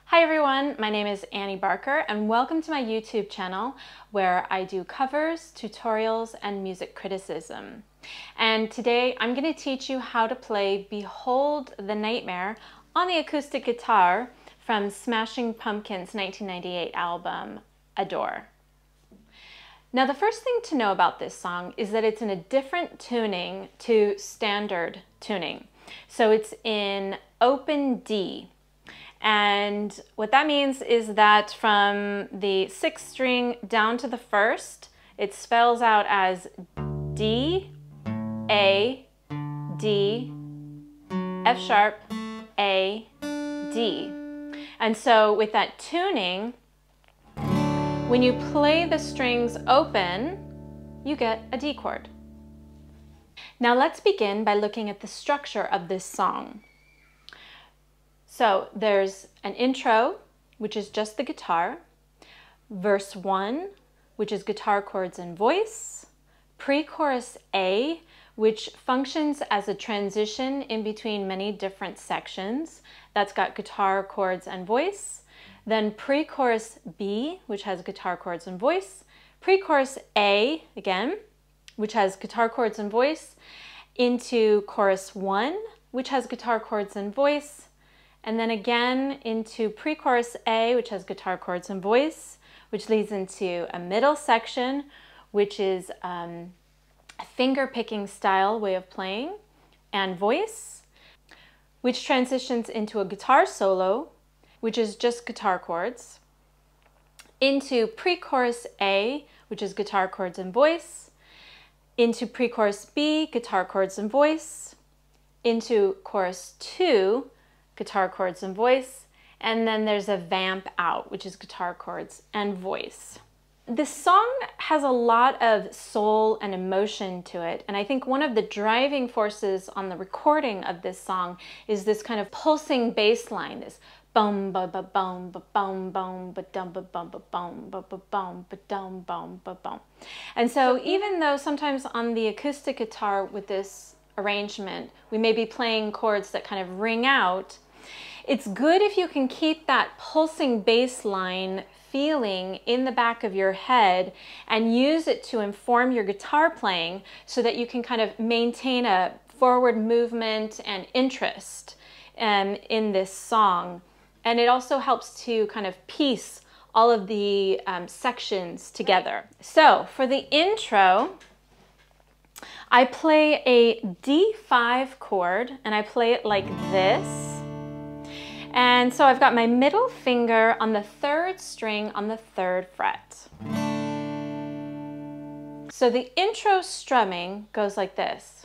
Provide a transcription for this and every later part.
Hi everyone, my name is Annie Barker and welcome to my YouTube channel where I do covers, tutorials, and music criticism. And today I'm going to teach you how to play Behold the Night Mare on the acoustic guitar from Smashing Pumpkins' 1998 album, Adore. Now the first thing to know about this song is that it's in a different tuning to standard tuning. So it's in open D. And what that means is that from the 6th string down to the 1st, it spells out as D, A, D, F sharp, A, D. And so with that tuning, when you play the strings open, you get a D chord. Now let's begin by looking at the structure of this song. So there's an intro, which is just the guitar, verse 1, which is guitar chords and voice, pre-chorus A, which functions as a transition in between many different sections. That's got guitar chords and voice. Then pre-chorus B, which has guitar chords and voice, pre-chorus A, again, which has guitar chords and voice, into chorus 1, which has guitar chords and voice, and then again into pre-chorus A, which has guitar chords and voice, which leads into a middle section, which is a finger-picking style way of playing, and voice, which transitions into a guitar solo, which is just guitar chords, into pre-chorus A, which is guitar chords and voice, into pre-chorus B, guitar chords and voice, into chorus 2, guitar chords and voice, and then there's a vamp out, which is guitar chords and voice. This song has a lot of soul and emotion to it, and I think one of the driving forces on the recording of this song is this kind of pulsing bass line, this boom ba ba boom ba boom boom ba dum ba bum ba boom ba ba boom ba dum boom ba boom. And so even though sometimes on the acoustic guitar with this arrangement we may be playing chords that kind of ring out, it's good if you can keep that pulsing bass line feeling in the back of your head and use it to inform your guitar playing so that you can kind of maintain a forward movement and interest in this song. And it also helps to kind of piece all of the sections together. So for the intro, I play a D5 chord and I play it like this. And so I've got my middle finger on the 3rd string on the 3rd fret. So the intro strumming goes like this.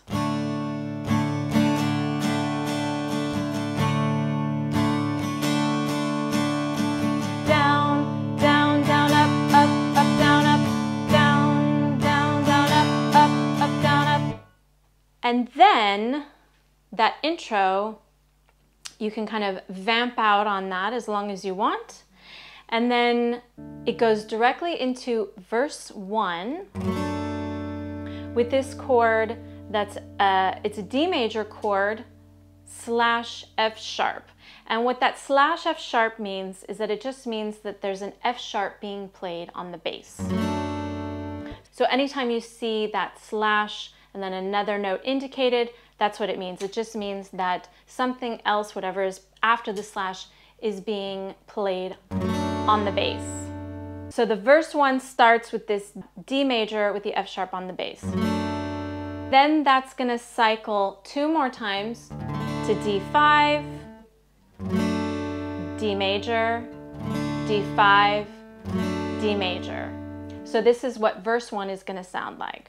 Down, down, down, up, up, up, down, up, down, down, down, up, up, up, down, up. And then that intro, you can kind of vamp out on that as long as you want. And then it goes directly into verse 1 with this chord that's, it's a D major chord slash F sharp. And what that slash F sharp means is that it just means that there's an F sharp being played on the bass. So anytime you see that slash and then another note indicated, that's what it means. It just means that something else, whatever is after the slash, is being played on the bass. So the verse 1 starts with this D major with the F sharp on the bass. Then that's gonna cycle 2 more times to D5, D major, D5, D major. So this is what verse 1 is gonna sound like.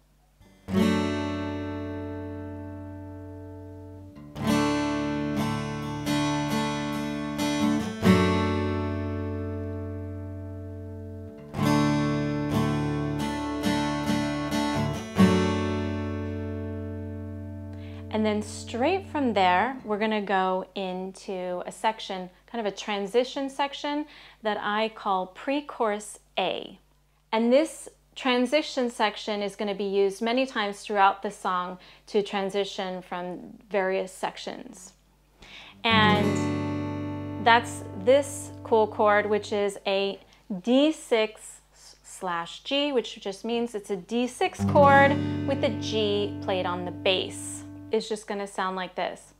And then straight from there, we're gonna go into a section, kind of a transition section that I call pre-chorus A. And this transition section is gonna be used many times throughout the song to transition from various sections. And that's this cool chord, which is a D6/G, which just means it's a D6 chord with a G played on the bass. It's just going to sound like this.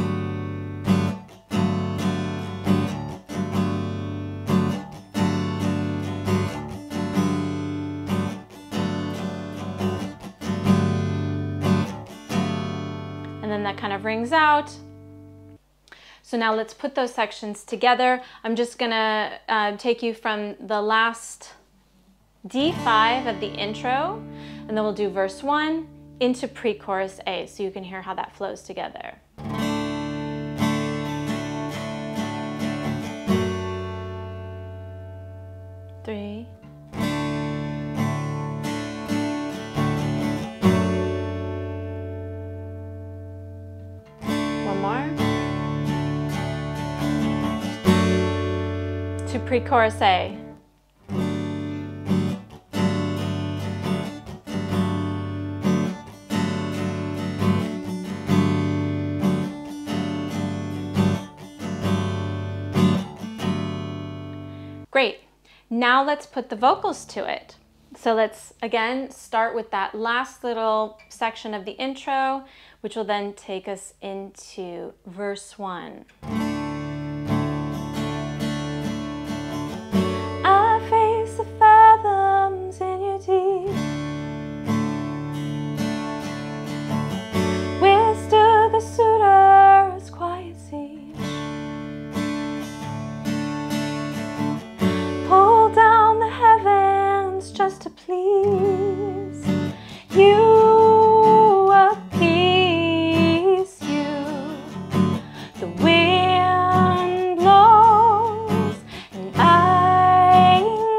And then that kind of rings out. So now let's put those sections together. I'm just gonna take you from the last D5 of the intro, and then we'll do verse 1 into pre-chorus A, so you can hear how that flows together. Three. One more. To pre-chorus A. Great. Now let's put the vocals to it. So let's again start with that last little section of the intro, which will then take us into verse 1. I face the fathoms in your deep. Withstood the suitors' quiet siege. Pull down the heavens just to please you. Appease you. The wind blows and I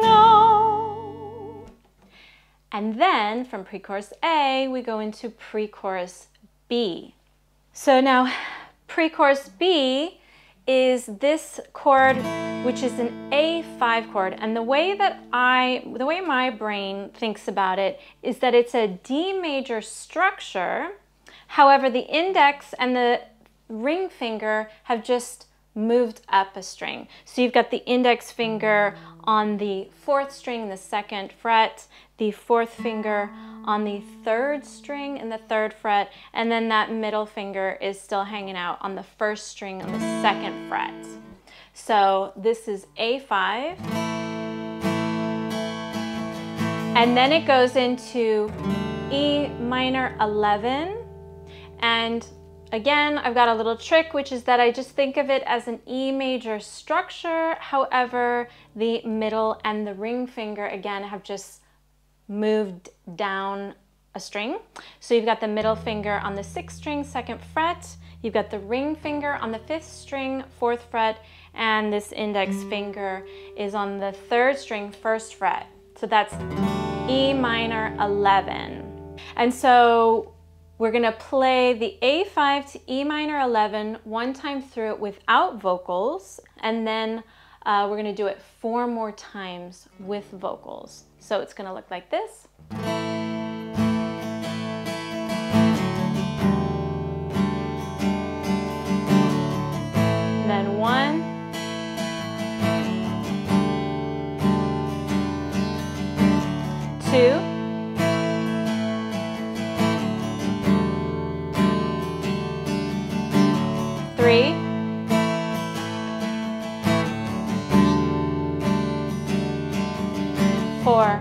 know. And then from pre-chorus A, we go into pre-chorus B. So now pre-chorus B is this chord, which is an A5 chord. And the way my brain thinks about it is that it's a D major structure. However, the index and the ring finger have just moved up a string. So you've got the index finger on the 4th string, the 2nd fret, the 4th finger on the 3rd string in the 3rd fret, and then that middle finger is still hanging out on the 1st string on the 2nd fret. So this is A5. And then it goes into E minor 11. And again, I've got a little trick, which is that I just think of it as an E major structure. However, the middle and the ring finger, again, have just moved down a string. So you've got the middle finger on the 6th string, 2nd fret. You've got the ring finger on the 5th string, 4th fret. And this index finger is on the 3rd string, 1st fret. So that's E minor 11. And so we're gonna play the A5 to E minor 11 one time through it without vocals, and then we're gonna do it 4 more times with vocals. So it's gonna look like this. And then 1, 2, 3, 4,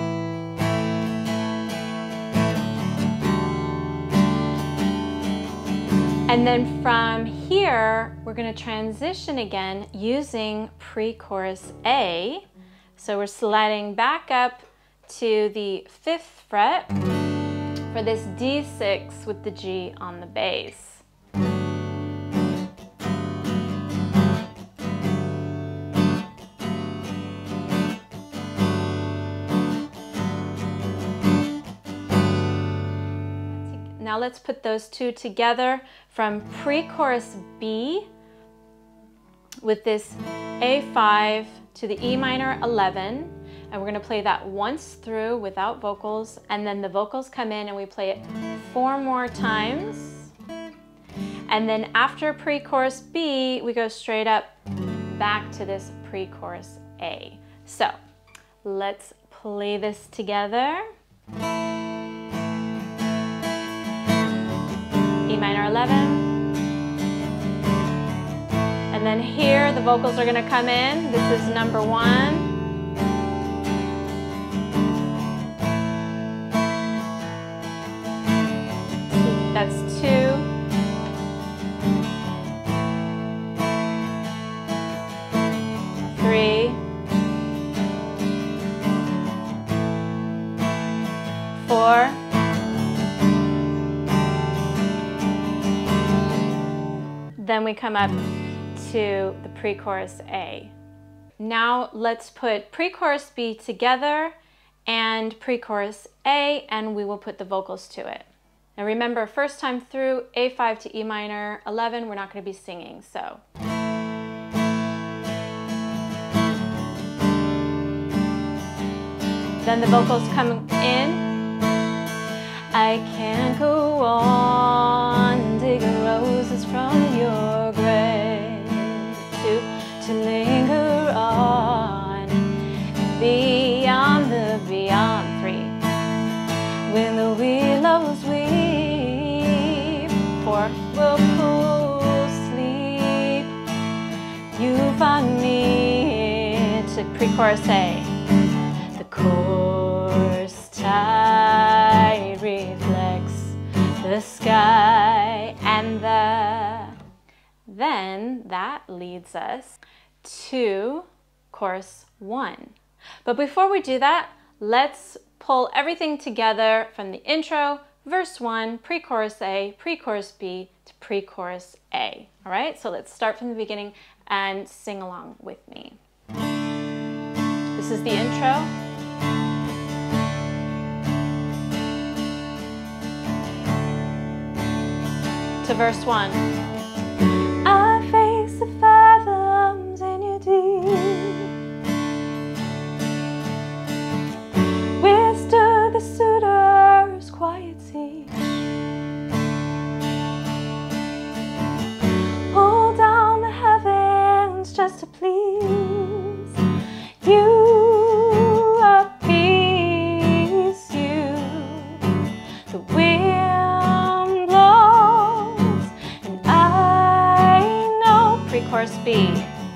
and then from here, we're going to transition again using pre-chorus A. So we're sliding back up to the 5th fret for this D6 with the G on the bass. Now let's put those two together from pre-chorus B with this A5 to the E minor 11. And we're going to play that once through without vocals, and then the vocals come in and we play it 4 more times. And then after pre-chorus B, we go straight up back to this pre-chorus A. So let's play this together. E minor 11. And then here the vocals are going to come in. This is number 1. That's 2. 3. 4. Then we come up to the pre-chorus A. Now let's put pre-chorus B together and pre-chorus A, and we will put the vocals to it. Now remember, first time through, A5 to E minor 11, we're not going to be singing, so. Then the vocals come in. I can't go on digging roses from your grave to linger on beyond the beyond. 3. When the willows weep, 4. Whirlpools sleep, you find me to pre-chorus A. The coarse tide reflects the sky, and then that leads us to chorus 1. But before we do that, let's pull everything together from the intro, verse 1, pre-chorus A, pre-chorus B to pre-chorus A. All right, so let's start from the beginning and sing along with me. This is the intro. To verse 1. I face the fathoms in your deep. Withstood the suitors' quiet siege. Pull down the heavens just to please you. Appease you. The wind blows, and I know pre-chorus B.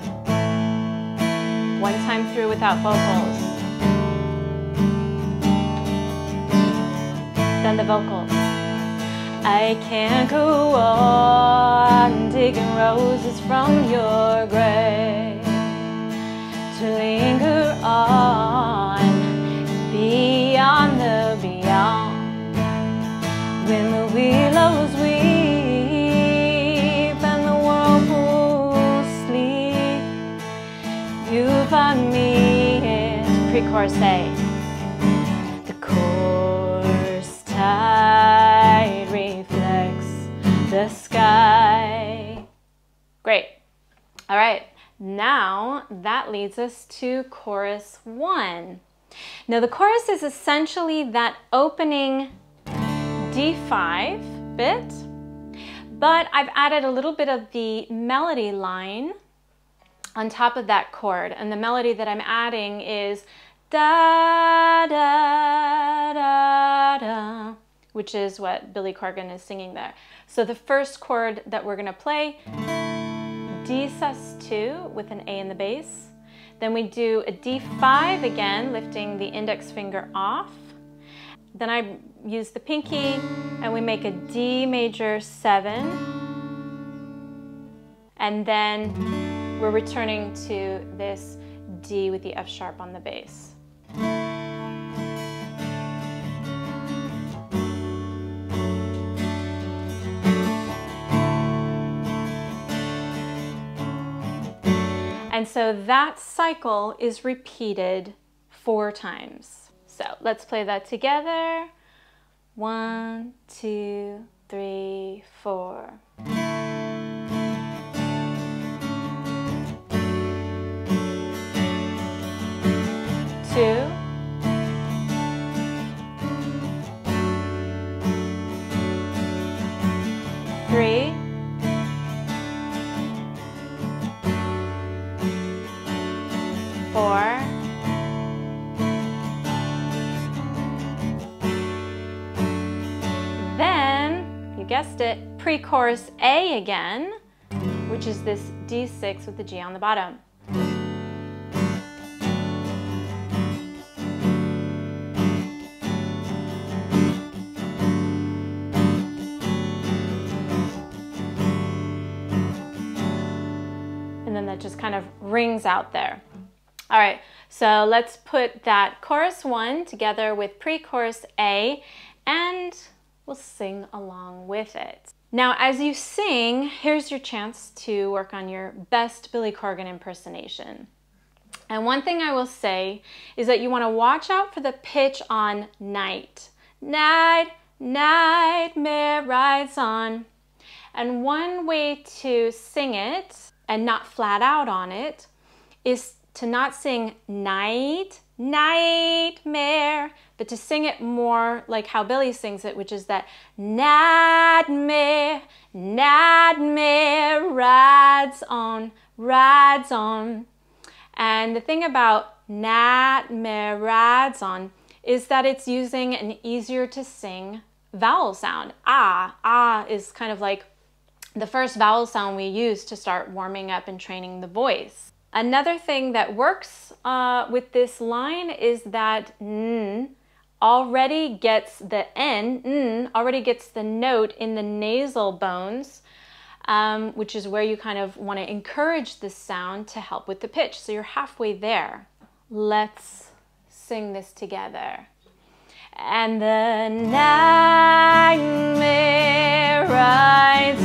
One time through without vocals. Then the vocals. I can't go on digging roses from your grave to linger on beyond the beyond. When the willows weep and the whirlpools sleep, you find me in pre-chorus A. The coarse tide reflects the sky. Great. All right. Now that leads us to chorus 1. Now the chorus is essentially that opening D5 bit, but I've added a little bit of the melody line on top of that chord, and the melody that I'm adding is da da da da, which is what Billy Corgan is singing there. So the first chord that we're going to play, D sus2 with an A in the bass. Then we do a D5 again, lifting the index finger off. Then I use the pinky and we make a D major 7. And then we're returning to this D with the F sharp on the bass. And so that cycle is repeated 4 times. So let's play that together. 1, 2, 3, 4. 2. 3. to pre-chorus A again, which is this D6 with the G on the bottom. And then that just kind of rings out there. All right, so let's put that chorus 1 together with pre-chorus A, and we'll sing along with it. Now, as you sing, here's your chance to work on your best Billy Corgan impersonation. And one thing I will say is that you want to watch out for the pitch on night. Night, night mare rides on. And one way to sing it and not flat out on it is to not sing night, night mare, but to sing it more like how Billy sings it, which is that Night Mare rides on, rides on. And the thing about Night Mare rides on is that it's using an easier to sing vowel sound. Ah, ah is kind of like the first vowel sound we use to start warming up and training the voice. Another thing that works with this line is that n already gets the already gets the note in the nasal bones, which is where you kind of want to encourage this sound to help with the pitch. So you're halfway there. Let's sing this together. And the night mare rides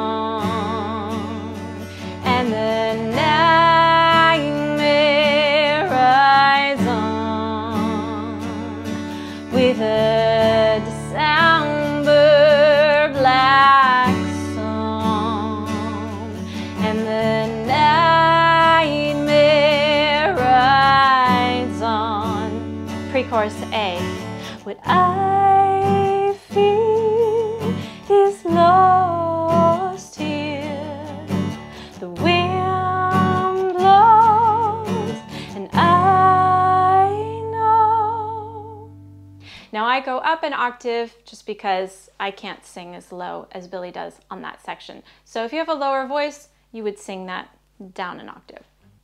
on, and the night mare rides on with a December black song, and the night mare rides on. Pre-chorus A. What I feel is lost here. The wind blows and I know. Now I go up an octave just because I can't sing as low as Billy does on that section. So if you have a lower voice, you would sing that down an octave.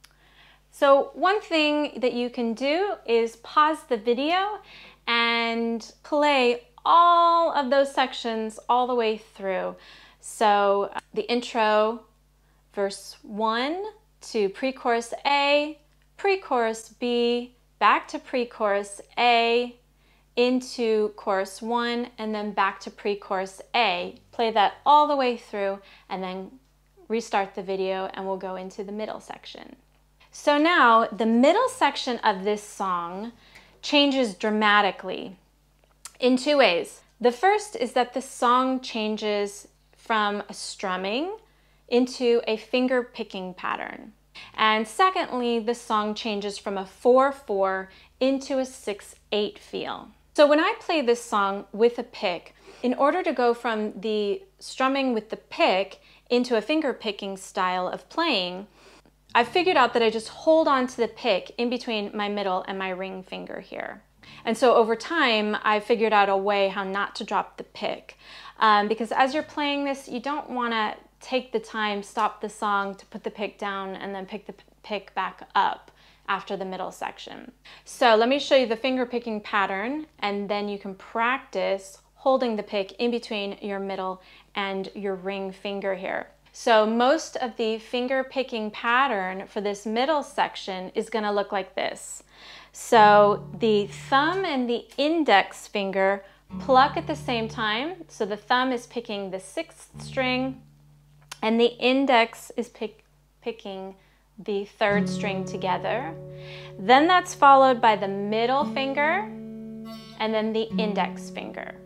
So one thing that you can do is pause the video and play all of those sections all the way through. So the intro, verse 1 to pre-chorus A, pre-chorus B, back to pre-chorus A, into chorus 1, and then back to pre-chorus A. Play that all the way through and then restart the video and we'll go into the middle section. So now the middle section of this song changes dramatically in two ways. The first is that the song changes from a strumming into a finger picking pattern. And secondly, the song changes from a 4/4 into a 6/8 feel. So when I play this song with a pick, in order to go from the strumming with the pick into a finger picking style of playing, I figured out that I just hold on to the pick in between my middle and my ring finger here. And so over time, I figured out a way how not to drop the pick. Because as you're playing this, you don't want to take the time, stop the song to put the pick down and then pick the pick back up after the middle section. So let me show you the finger picking pattern, and then you can practice holding the pick in between your middle and your ring finger here. So most of the finger picking pattern for this middle section is going to look like this. So the thumb and the index finger pluck at the same time. So the thumb is picking the 6th string and the index is picking the 3rd string together. Then that's followed by the middle finger and then the index finger.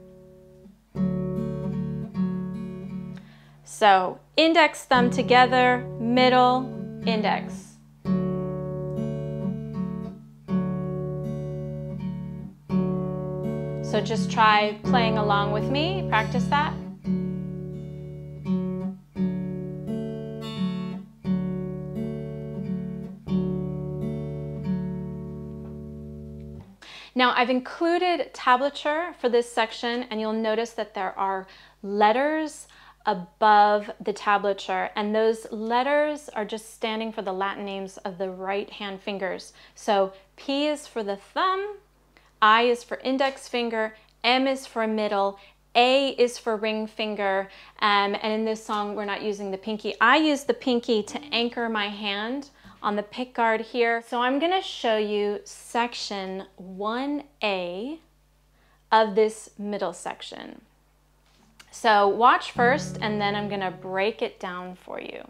So index, thumb together, middle, index. So just try playing along with me, practice that. Now I've included tablature for this section, and you'll notice that there are letters above the tablature, and those letters are just standing for the Latin names of the right hand fingers. So P is for the thumb, I is for index finger, M is for middle, A is for ring finger, and in this song we're not using the pinky. I use the pinky to anchor my hand on the pick guard here. So I'm going to show you section 1A of this middle section. So watch first, and then I'm going to break it down for you.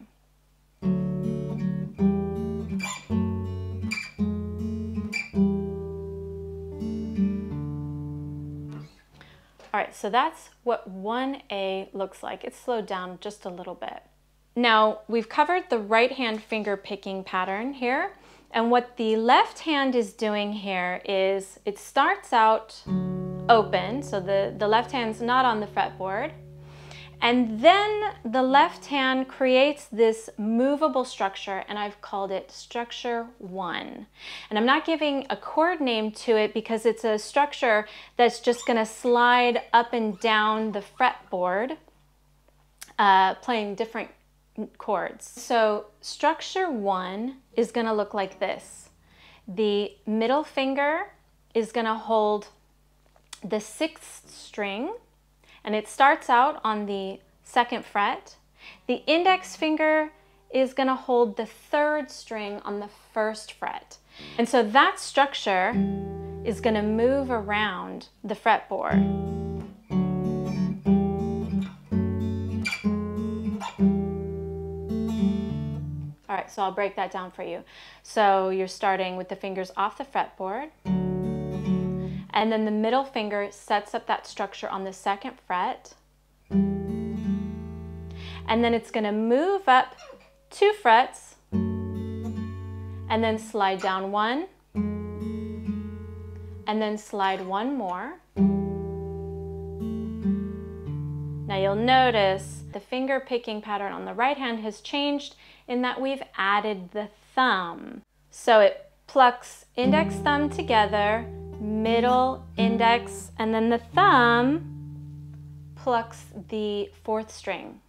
All right, so that's what 1A looks like. It's slowed down just a little bit. Now, we've covered the right hand finger picking pattern here, and what the left hand is doing here is it starts out open, so the left hand's not on the fretboard, and then the left hand creates this movable structure, and I've called it structure 1. And I'm not giving a chord name to it because it's a structure that's just going to slide up and down the fretboard, playing different chords. So structure 1 is going to look like this. The middle finger is going to hold the 6th string, and it starts out on the 2nd fret. The index finger is going to hold the 3rd string on the 1st fret. And so that structure is going to move around the fretboard. All right, so I'll break that down for you. So you're starting with the fingers off the fretboard, and then the middle finger sets up that structure on the 2nd fret, and then it's going to move up 2 frets and then slide down 1 and then slide 1 more. Now you'll notice the finger picking pattern on the right hand has changed in that we've added the thumb. So it plucks index thumb together, middle, index, and then the thumb plucks the 4th string.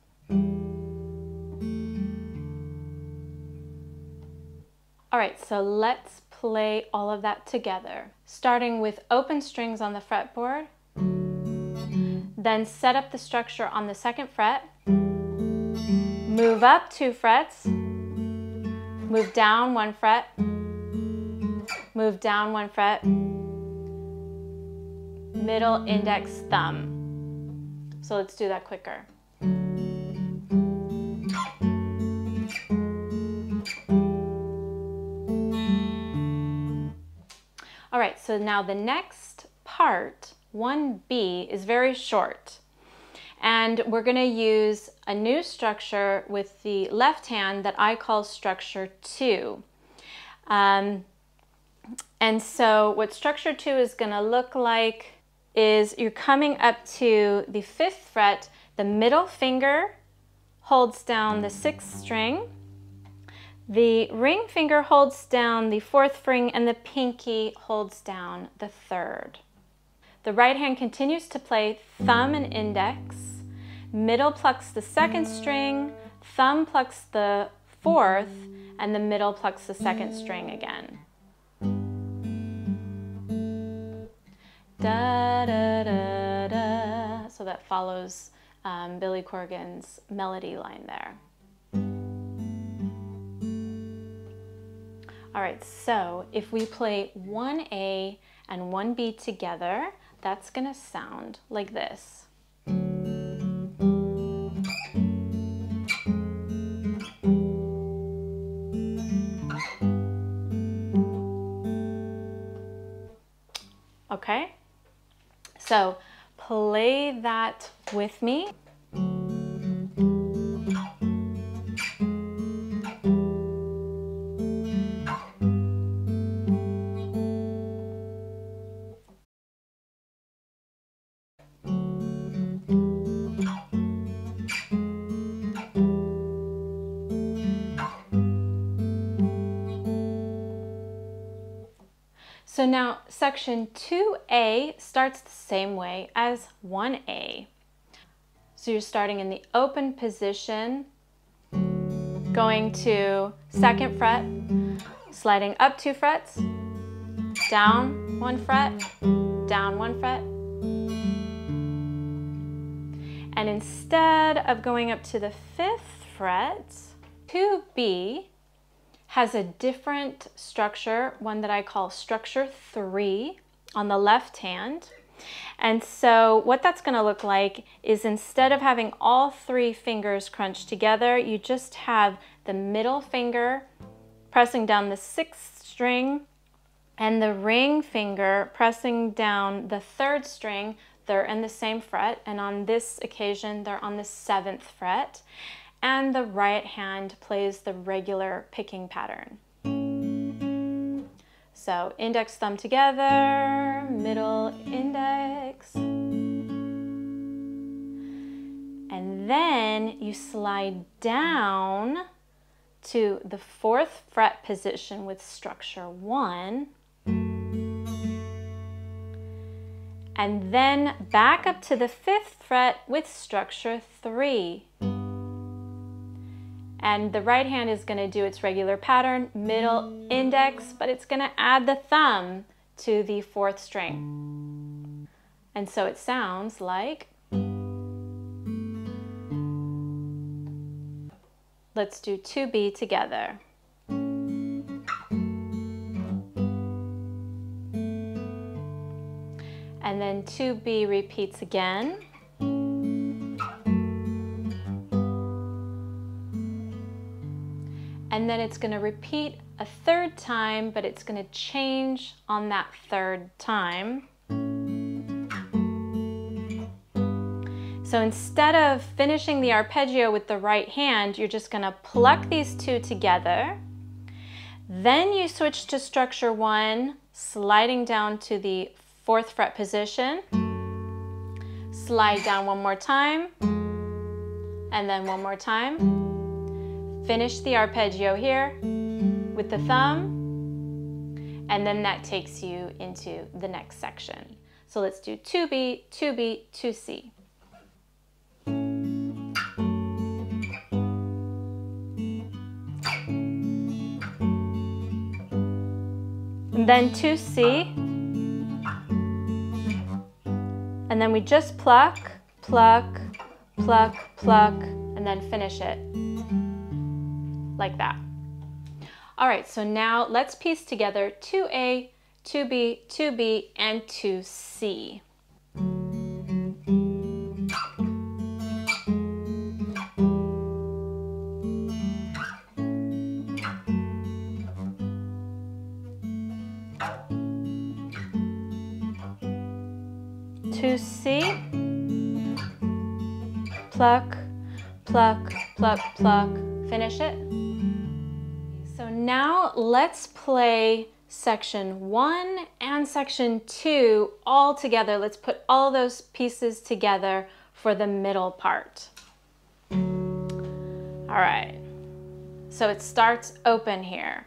All right, so let's play all of that together. Starting with open strings on the fretboard, then set up the structure on the 2nd fret, move up 2 frets, move down 1 fret, move down 1 fret, middle, index, thumb. So let's do that quicker. All right, so now the next part, 1B, is very short. And we're going to use a new structure with the left hand that I call structure 2. And so what structure 2 is going to look like is you're coming up to the 5th fret, the middle finger holds down the 6th string, the ring finger holds down the 4th string, and the pinky holds down the 3rd. The right hand continues to play thumb and index, middle plucks the 2nd string, thumb plucks the 4th, and the middle plucks the 2nd string again. Da, da, da, da. So that follows Billy Corgan's melody line there. All right, so if we play 1A and 1B together, that's going to sound like this. Okay, so play that with me. So now section 2A starts the same way as 1A. So you're starting in the open position, going to 2nd fret, sliding up 2 frets, down 1 fret, down 1 fret. And instead of going up to the 5th fret, 2B has a different structure, one that I call structure 3 on the left hand. And so what that's going to look like is instead of having all 3 fingers crunched together, you just have the middle finger pressing down the 6th string and the ring finger pressing down the 3rd string. They're in the same fret, and on this occasion they're on the 7th fret, and the right hand plays the regular picking pattern. So index, thumb together, middle, index. And then you slide down to the 4th fret position with structure 1. And then back up to the 5th fret with structure 3. And the right hand is going to do its regular pattern, middle, index, but it's going to add the thumb to the 4th string. And so it sounds like, let's do 2B together. And then 2B repeats again. And then it's going to repeat a 3rd time, but it's going to change on that 3rd time. So instead of finishing the arpeggio with the right hand, you're just going to pluck these 2 together. Then you switch to structure 1, sliding down to the 4th fret position. Slide down 1 more time, and then 1 more time. Finish the arpeggio here with the thumb, and then that takes you into the next section. So let's do 2B, 2B, 2C. And then 2C, and then we just pluck, pluck, pluck, pluck, and then finish it like that. All right, so now let's piece together 2A, 2B, 2B, and 2C. Pluck, pluck, pluck, pluck, finish it. So now let's play section 1 and section 2 all together. Let's put all those pieces together for the middle part. All right, so it starts open here.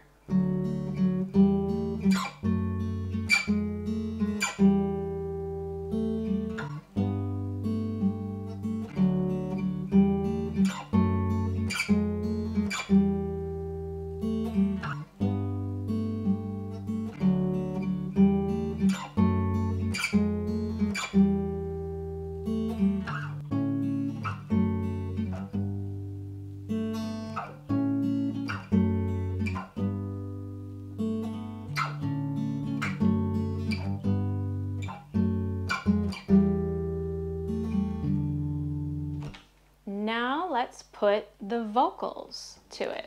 Now let's put the vocals to it.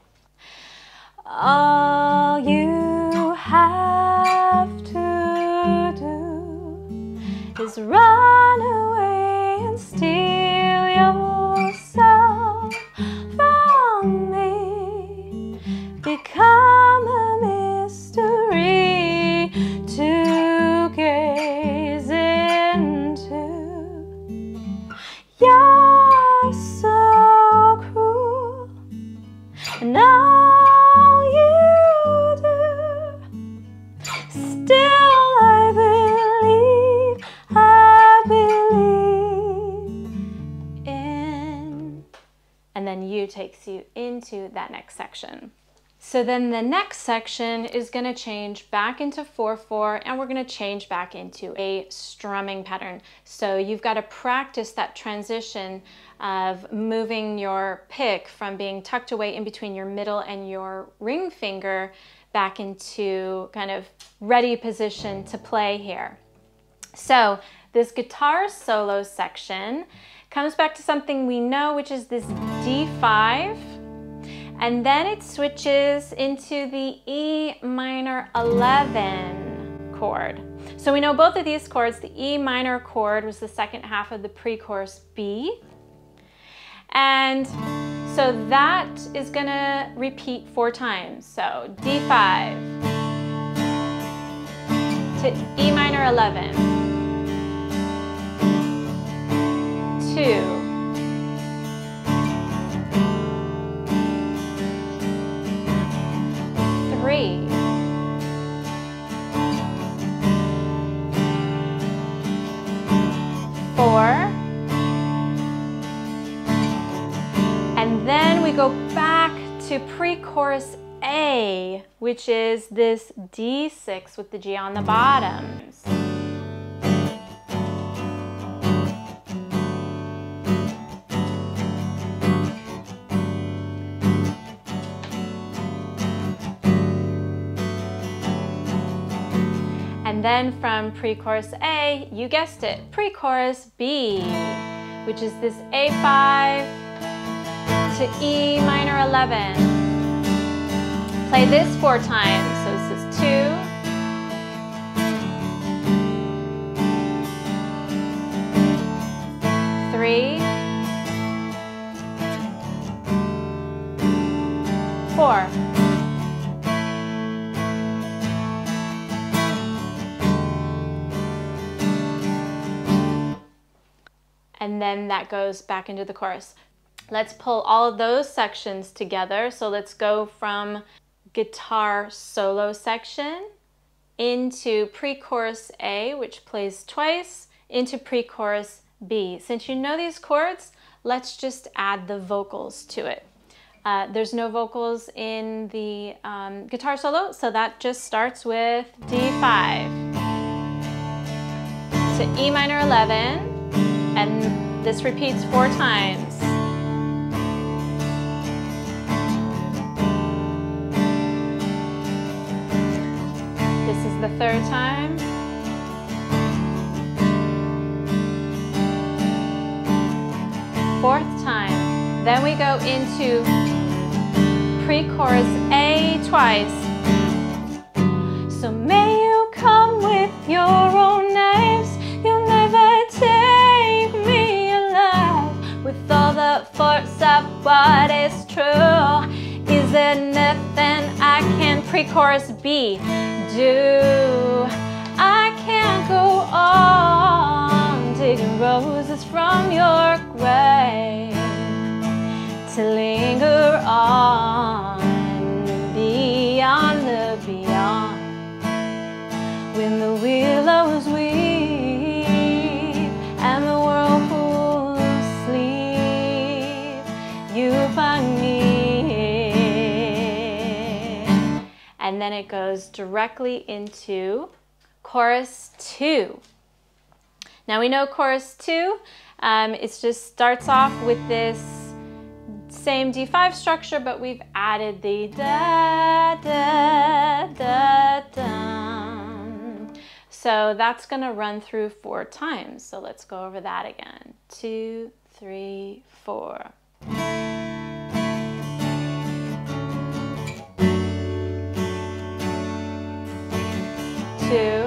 All you have to do is run away and steal yourself from me. Become a mystery to gaze into. You're so cruel, and all you do. Still I believe then U takes you into that next section. So then the next section is going to change back into 4/4, and we're going to change back into a strumming pattern. So you've got to practice that transition of moving your pick from being tucked away in between your middle and your ring finger back into kind of ready position to play here. So this guitar solo section comes back to something we know, which is this D5. And then it switches into the E minor 11 chord. So we know both of these chords. The E minor chord was the second half of the pre-chorus B. And so that is gonna repeat 4 times. So D5 to E minor 11, 2, 3, 4, and then we go back to pre-chorus A, which is this D6 with the G on the bottoms. And then from pre-chorus A, you guessed it, pre-chorus B, which is this A5 to E minor 11. Play this 4 times. So this is 2, 3, 4. And then that goes back into the chorus. Let's pull all of those sections together. So let's go from guitar solo section into pre-chorus A, which plays twice, into pre-chorus B. Since you know these chords, let's just add the vocals to it. There's no vocals in the guitar solo, so that just starts with D5 to E minor 11. And this repeats 4 times. This is the 3rd time. Fourth time. Then we go into pre-chorus A twice. So may you come with your own knives. You'll never take me alive. With all the force of what is true, is there nothing I can pre-chorus B do? I can't go on digging roses from your grave to linger on beyond the beyond. When the willows weep and the whirlpools sleep, you find me. And then it goes directly into chorus 2. Now we know chorus 2, it just starts off with this same D5 structure, but we've added the da da da da. So that's gonna run through 4 times. So let's go over that again. 2, 3, 4. 2,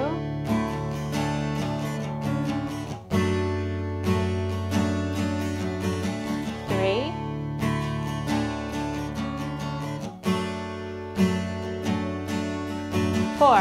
3, 4.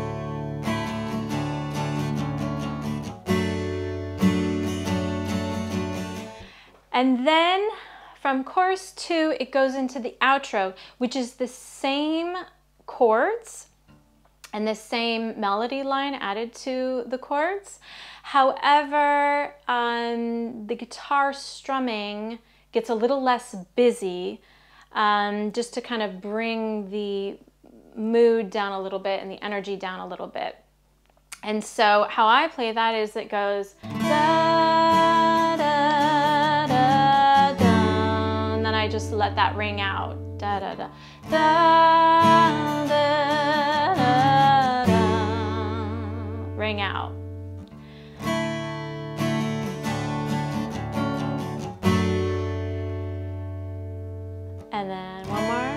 And then from chorus 2, it goes into the outro, which is the same chords and the same melody line added to the chords. However, the guitar strumming gets a little less busy, just to kind of bring the mood down a little bit and the energy down a little bit. And so how I play that is it goes da, da, da, da, and then I just let that ring out. Da, da, da, da, da, da, da, ring out. And then one more.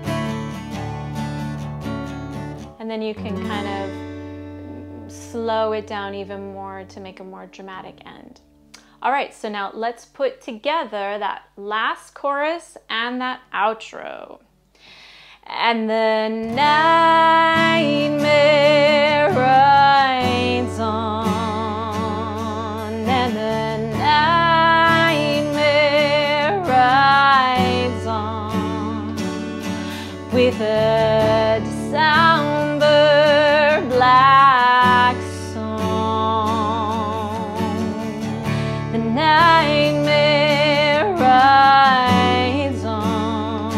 And then you can kind of slow it down even more to make a more dramatic end. All right, so now let's put together that last chorus and that outro. And the night mare rides on, and the night mare rides on with a somber black song. The night mare rides on.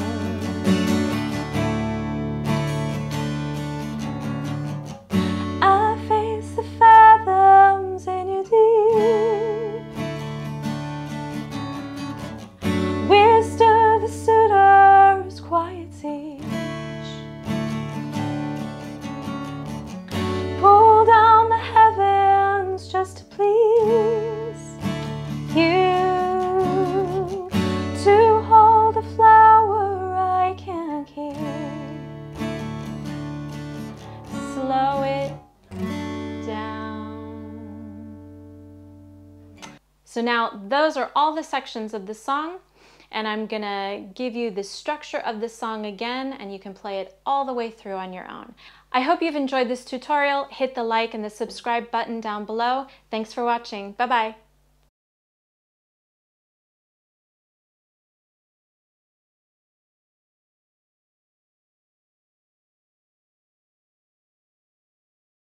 I face the fathoms in your deep. Withstood the suitors' quiet siege. Pull down the heavens just to please you, to hold a flower I can't keep. Slow it down. So now those are all the sections of the song, and I'm gonna give you the structure of the song again, and you can play it all the way through on your own. I hope you've enjoyed this tutorial. Hit the like and the subscribe button down below. Thanks for watching. Bye-bye.